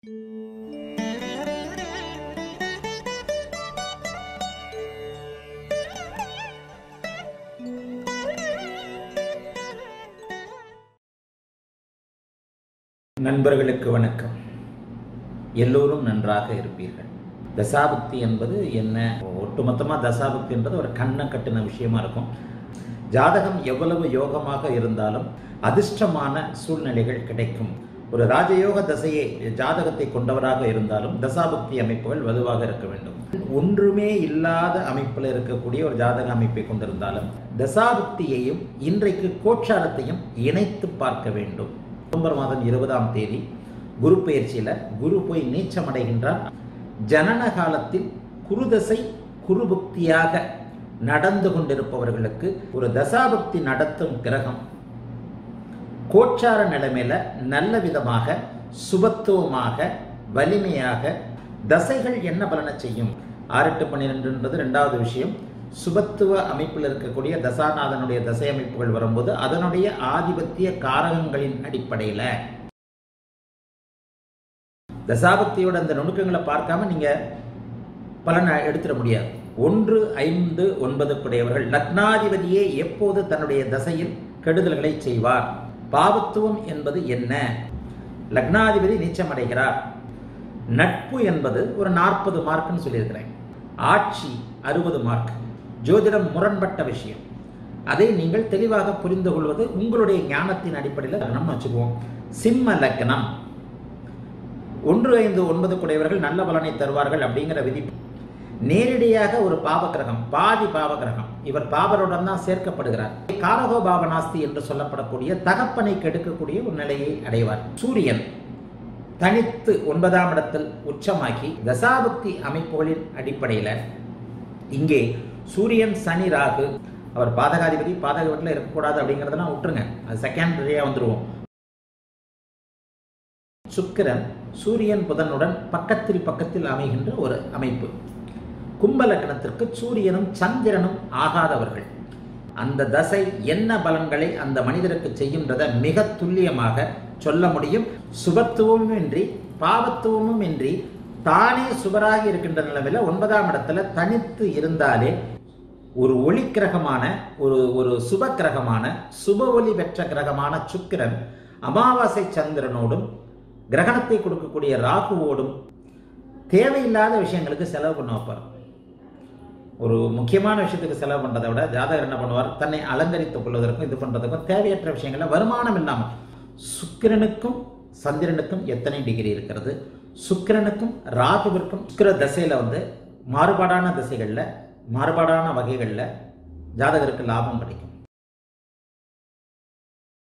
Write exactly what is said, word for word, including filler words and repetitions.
நண்பர்களுக்கு வணக்கம். எல்லோரும் நன்றாக இருப்பீர்கள். தசாபக்தி என்பது என்ன? ஒட்டுமொத்தமாக தசாபக்தி என்பது ஒரு கண்ணை கட்டின விஷயமா இருக்கும். ஜாதகம் எவ்வளவு யோகமாக இருந்தாலும் அதிர்ஷ்டமான சூழ்நிலைகள் கிடைக்கும். ஒரு ராஜயோக தசையை ஜாதகத்தை கொண்டவராக இருந்தாலும் தசாபக்தி அமைப்புகள் வலுவாக இருக்க வேண்டும். ஒன்றுமே இல்லாத அமைப்பில் இருக்கக்கூடிய ஒரு ஜாதக அமைப்பை கொண்டிருந்தாலும் தசாபக்தியையும் இன்றைக்கு கோச்சாரத்தையும் இணைத்து பார்க்க வேண்டும். நவம்பர் மாதம் இருபதாம் தேதி குரு பயிற்சியில் குரு போய் நீச்சம் அடைகின்றார். ஜனன காலத்தில் குருதசை குருபுக்தியாக நடந்து கொண்டிருப்பவர்களுக்கு ஒரு தசாபக்தி நடத்தும் கிரகம் கோச்சார நிலைமையில நல்ல விதமாக சுபத்துவமாக வலிமையாக தசைகள் என்ன பலனை செய்யும். ஆறு எட்டு பன்னிரெண்டுன்றது ரெண்டாவது விஷயம். சுபத்துவ அமைப்பில் இருக்கக்கூடிய தசாநாதனுடைய தசை அமைப்புகள் வரும்போது அதனுடைய ஆதிபத்திய காரகங்களின் அடிப்படையில் தசாபக்தியோட அந்த நுணுக்கங்களை பார்க்காம நீங்க பலனை எடுத்துட முடியாது. ஒன்று ஐந்து ஒன்பது கூடியவர்கள் லக்னாதிபதியே எப்போது தன்னுடைய தசையில் கெடுதல்களை செய்வார். பாவத்துவம் என்பது என்ன? லக்னாதிபதி நீச்சம் அடைகிறார். நட்பு என்பது ஒரு நாற்பது மார்க்னு சொல்லியிருக்கிறேன். ஆட்சி அறுபது மார்க். ஜோதிடம் முரண்பட்ட விஷயம். அதை நீங்கள் தெளிவாக புரிந்து கொள்வது உங்களுடைய ஞானத்தின் அடிப்படையில் லக்னம்னு வச்சுக்குவோம். சிம்ம லக்னம் ஒன்று ஐந்து ஒன்பது கூடியவர்கள் நல்ல பலனை தருவார்கள் அப்படிங்கிற விதி. நேரடியாக ஒரு பாவகிரகம், பாதி பாவகிரகம், இவர் பாவருடன் தான் சேர்க்கப்படுகிறார். காரகோ பாவனாஸ்தி என்று சொல்லப்படக்கூடிய தகப்பனை கெடுக்கக்கூடிய ஒரு நிலையை அடைவார். சூரியன் தனித்து ஒன்பதாம் இடத்தில் உச்சமாக்கி தசாபக்தி அமைப்புகளின் அடிப்படையில் இங்கே சூரியன் சனி ராகு அவர் பாதகாதிபதி பாதக வீட்டில் இருக்கக்கூடாது அப்படிங்கிறதெல்லாம் விட்டுருங்க, அது செகண்டரியா வந்துருவோம். சுக்கிரன் சூரியன் புதனுடன் பக்கத்தில் பக்கத்தில் அமைகின்ற ஒரு அமைப்பு. கும்ப லக்னத்திற்கு சூரியனும் சந்திரனும் ஆகாதவர்கள். அந்த தசை என்ன பலன்களை அந்த மனிதருக்கு செய்கின்றதை மிக துல்லியமாக சொல்ல முடியும். சுபத்துவமும் இன்றி பாவத்துவமும் இன்றி தானே சுபராகி இருக்கின்ற நிலைமையில ஒன்பதாம் இடத்துல தனித்து இருந்தாலே ஒரு ஒளி கிரகமான ஒரு ஒரு சுப கிரகமான சுப ஒளி பெற்ற கிரகமான சுக்கிரன் அமாவாசை சந்திரனோடும் கிரகணத்தை கொடுக்கக்கூடிய ராகுவோடும் தேவையில்லாத விஷயங்களுக்கு செலவு பண்ண வைப்பார். ஒரு முக்கியமான விஷயத்துக்கு செலவு பண்றதை விட ஜாதகர் என்ன பண்ணுவார், தன்னை அலங்கரித்துக் கொள்வதற்கும் இது பண்றதுக்கும் தேவையற்ற விஷயங்கள்ல வருமானம் இல்லாமல். சுக்கிரனுக்கும் சந்திரனுக்கும் எத்தனை டிகிரி இருக்கிறது? சுக்கிரனுக்கும் ராகுவிற்கும் சுக்கிர தசையில வந்து மாறுபாடான திசைகள்ல மாறுபாடான வகைகள்ல ஜாதகருக்கு லாபம் கிடைக்கும்.